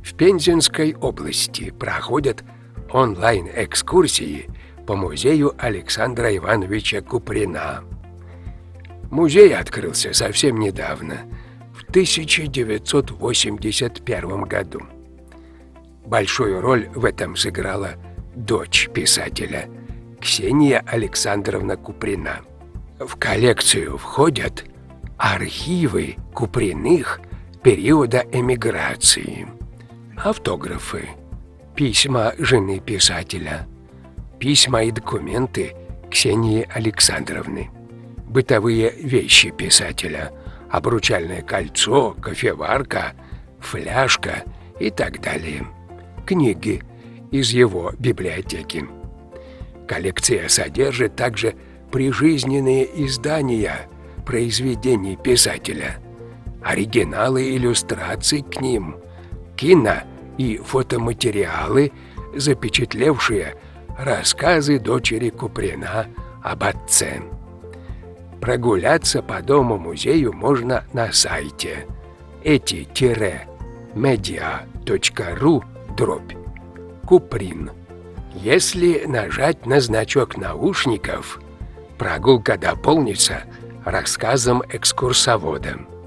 В Пензенской области проходят онлайн-экскурсии по музею Александра Ивановича Куприна. Музей открылся совсем недавно, в 1981 году. Большую роль в этом сыграла дочь писателя Ксения Александровна Куприна. В коллекцию входят архивы Куприных периода эмиграции, автографы, письма жены писателя, письма и документы Ксении Александровны, бытовые вещи писателя, обручальное кольцо, кофеварка, фляжка и так далее, книги из его библиотеки. Коллекция содержит также прижизненные издания произведений писателя, оригиналы иллюстраций к ним, кино- и фотоматериалы, запечатлевшие рассказы дочери Куприна об отце. Прогуляться по дому-музею можно на сайте eti-media.ru/Куприн. Если нажать на значок наушников, прогулка дополнится рассказом экскурсовода.